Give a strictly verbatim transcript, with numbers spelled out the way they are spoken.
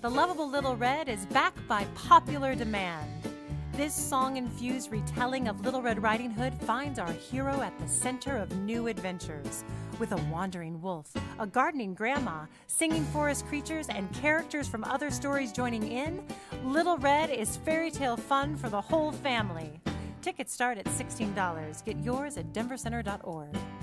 The Lovable Little Red is back by popular demand. This song-infused retelling of Little Red Riding Hood finds our hero at the center of new adventures. With a wandering wolf, a gardening grandma, singing forest creatures, and characters from other stories joining in, Little Red is fairy tale fun for the whole family. Tickets start at sixteen dollars. Get yours at denver center dot org.